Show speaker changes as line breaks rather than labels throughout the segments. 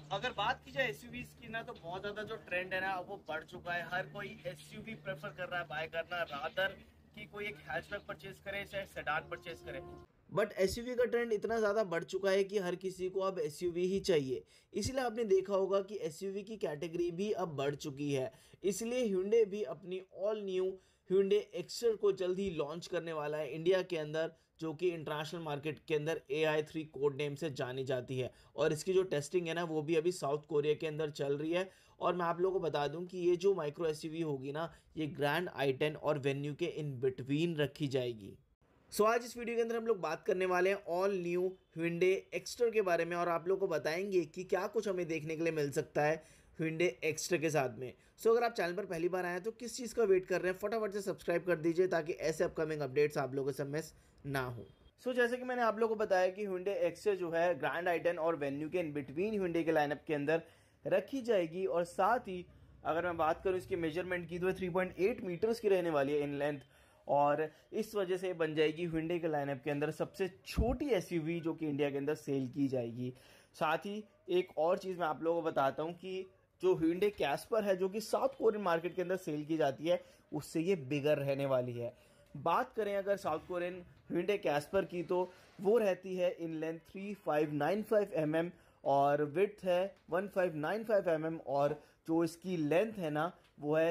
अगर बात की जाए एसयूवीज की ना, तो बहुत ज्यादा जो ट्रेंड है ना वो बढ़ चुका है। हर कोई एसयूवी प्रेफर कर रहा है बाय करना, रादर कि कोई एक हैचबैक परचेज करे चाहे सेडान परचेज करे। बट एसयूवी का ट्रेंड इतना ज़्यादा बढ़ चुका है कि हर किसी को अब एसयूवी ही चाहिए। इसलिए आपने देखा होगा कि एसयूवी की कैटेगरी भी अब बढ़ चुकी है। इसलिए Hyundai भी अपनी ऑल न्यू Hyundai एक्स्टर को जल्द ही लॉन्च करने वाला है इंडिया के अंदर, जो कि इंटरनेशनल मार्केट के अंदर AI3 कोड नेम से जानी जाती है। और इसकी जो टेस्टिंग है ना वो भी अभी साउथ कोरिया के अंदर चल रही है। और मैं आप लोगों को बता दूं कि ये जो माइक्रो एसयूवी होगी ना, ये ग्रैंड i10 और वेन्यू के इन बिटवीन रखी जाएगी। आज इस वीडियो के अंदर हम लोग बात करने वाले हैं ऑल न्यू Hyundai एक्स्टर के बारे में, और आप लोगों को बताएंगे कि क्या कुछ हमें देखने के लिए मिल सकता है Hyundai एक्स्टर के साथ में। अगर आप चैनल पर पहली बार आए हैं तो किस चीज़ का वेट कर रहे हैं, फटाफट से सब्सक्राइब कर दीजिए ताकि ऐसे अपकमिंग अपडेट्स आप लोगों से मिस ना हो। जैसे कि मैंने आप लोगों को बताया कि Hyundai एक्स्टर जो है ग्रैंड i10 और वेन्यू के इन बिटवीन Hyundai के लाइनअप के अंदर रखी जाएगी। और साथ ही अगर मैं बात करूं इसके मेजरमेंट की, तो 3.8 मीटर्स की रहने वाली है इन लेंथ, और इस वजह से बन जाएगी Hyundai के लाइनअप के अंदर सबसे छोटी एसयूवी जो कि इंडिया के अंदर सेल की जाएगी। साथ ही एक और चीज़ मैं आप लोगों को बताता हूं कि जो Hyundai कैस्पर है जो कि साउथ कोरियन मार्केट के अंदर सेल की जाती है, उससे ये बिगर रहने वाली है। बात करें अगर साउथ कोरियन Hyundai कैस्पर की, तो वो रहती है इन लेंथ 3595 mm और विड्थ है 1595 mm, और जो इसकी लेंथ है ना वो है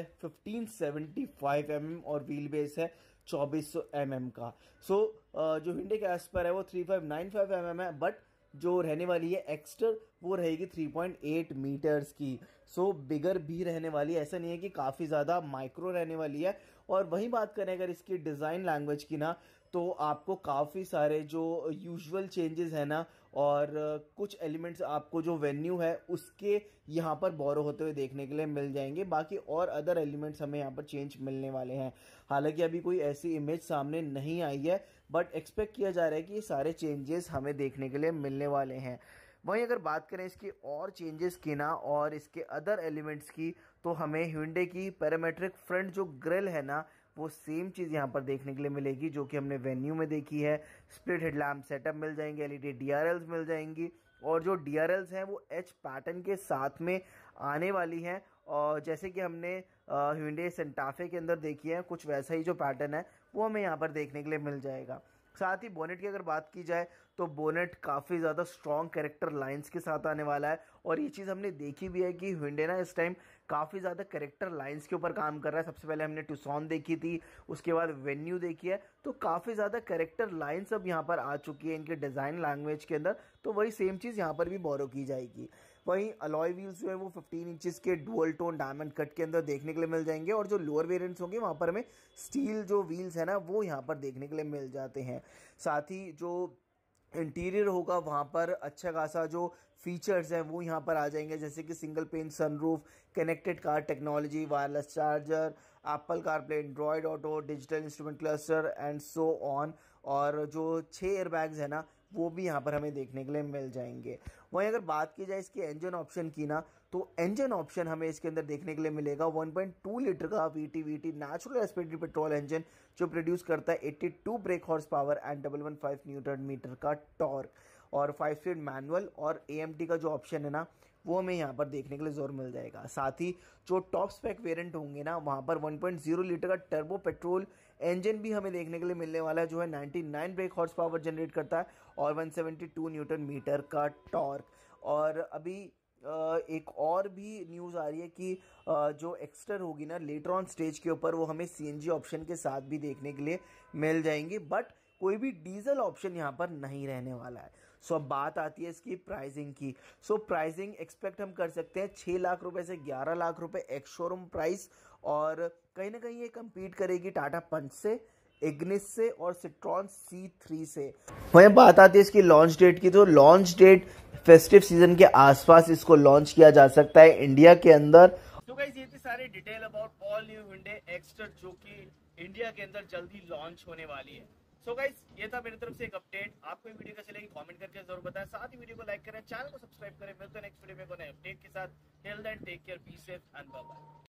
1575 mm, और व्हील बेस है 2400 mm का। जो Hyundai कैस्पर है वो 3595 mm है, बट जो रहने वाली है एक्स्टर वो रहेगी 3.8 मीटर्स की। बिगर भी रहने वाली है, ऐसा नहीं है कि काफ़ी ज़्यादा माइक्रो रहने वाली है। और वहीं बात करें अगर इसकी डिज़ाइन लैंग्वेज की ना, तो आपको काफ़ी सारे जो यूजुअल चेंजेस है ना, और कुछ एलिमेंट्स आपको जो वेन्यू है उसके यहाँ पर बोरो होते हुए देखने के लिए मिल जाएंगे। बाकी और अदर एलिमेंट्स हमें यहाँ पर चेंज मिलने वाले हैं। हालांकि अभी कोई ऐसी इमेज सामने नहीं आई है, बट एक्सपेक्ट किया जा रहा है कि ये सारे चेंजेस हमें देखने के लिए मिलने वाले हैं। वहीं अगर बात करें इसकी और चेंजेस की ना और इसके अदर एलिमेंट्स की, तो हमें Hyundai की पैरामेट्रिक फ्रंट जो ग्रिल है ना, वो सेम चीज़ यहाँ पर देखने के लिए मिलेगी जो कि हमने वेन्यू में देखी है। स्प्लिट हेडलैम्प सेटअप मिल जाएंगे, एलईडी डीआरएल्स मिल जाएंगी, और जो डीआरएल्स हैं वो एच पैटर्न के साथ में आने वाली हैं। और जैसे कि हमने Hyundai Santa Fe के अंदर देखी है, कुछ वैसा ही जो पैटर्न है वो हमें यहाँ पर देखने के लिए मिल जाएगा। साथ ही बोनेट की अगर बात की जाए, तो बोनेट काफ़ी ज़्यादा स्ट्रॉन्ग कैरेक्टर लाइंस के साथ आने वाला है। और ये चीज़ हमने देखी भी है कि Hyundai ना इस टाइम काफ़ी ज़्यादा कैरेक्टर लाइंस के ऊपर काम कर रहा है। सबसे पहले हमने टुसॉन देखी थी, उसके बाद वेन्यू देखी है, तो काफ़ी ज़्यादा कैरेक्टर लाइंस अब यहाँ पर आ चुकी है इनके डिज़ाइन लैंग्वेज के अंदर। तो वही सेम चीज़ यहाँ पर भी बोरो की जाएगी। वहीं अलॉय व्हील्स जो है वो 15 इंचेस के डुअल टोन डायमंड कट के अंदर देखने के लिए मिल जाएंगे, और जो लोअर वेरिएंट्स होंगे वहाँ पर हमें स्टील जो व्हील्स है ना वो यहाँ पर देखने के लिए मिल जाते हैं। साथ ही जो इंटीरियर होगा वहाँ पर अच्छा खासा जो फीचर्स हैं वो यहाँ पर आ जाएंगे, जैसे कि single pane sunroof, connected car technology, wireless charger, Apple CarPlay, Android auto, digital instrument cluster and so on. और जो 6 एयरबैग्स है ना वो भी यहाँ पर हमें देखने के लिए मिल जाएंगे। वहीं अगर बात की जाए इसके इंजन ऑप्शन की ना, तो इंजन ऑप्शन हमें इसके अंदर देखने के लिए मिलेगा 1.2 लीटर का VT natural aspirated petrol engine, जो प्रोड्यूस करता है 82 brake horse power and 115 newton metre का टॉर्क, और 5 स्पीड मैनुअल और AMT का जो ऑप्शन है ना वो हमें यहाँ पर देखने के लिए जोर मिल जाएगा। साथ ही जो टॉप स्पेक वेरिएंट होंगे ना वहाँ पर 1.0 लीटर का टर्बो पेट्रोल इंजन भी हमें देखने के लिए मिलने वाला है, जो है 99 ब्रेक हॉर्स पावर जनरेट करता है और 172 न्यूटन मीटर का टॉर्क। और अभी एक और भी न्यूज़ आ रही है कि जो एक्स्टर होगी ना लेटर ऑन स्टेज के ऊपर, वो हमें CNG ऑप्शन के साथ भी देखने के लिए मिल जाएंगी, बट कोई भी डीजल ऑप्शन यहाँ पर नहीं रहने वाला है। अब बात आती है इसकी प्राइसिंग की। प्राइसिंग एक्सपेक्ट हम कर सकते हैं 6 लाख रुपए से 11 लाख रुपए एक्स शोरूम प्राइस, और कहीं ना कहीं ये कम्पीट करेगी टाटा पंच से, इग्निस से और सिट्रॉन C3 से। वहीं बात आती है इसकी लॉन्च डेट की, तो लॉन्च डेट फेस्टिव सीजन के आसपास इसको लॉन्च किया जा सकता है इंडिया के अंदर। तो गाइस ये थी सारी detail about all new Hyundai Exter जो कि इंडिया के अंदर जल्दी लॉन्च होने वाली है। गाइस ये था मेरी तरफ से एक अपडेट। आपको वीडियो कैसी लगी कमेंट करके जरूर बताएं, साथ ही वीडियो को लाइक करें, चैनल को सब्सक्राइब करें। मिलते हैं नेक्स्ट वीडियो में नए अपडेट के साथ। Till then take care, be safe and bye bye.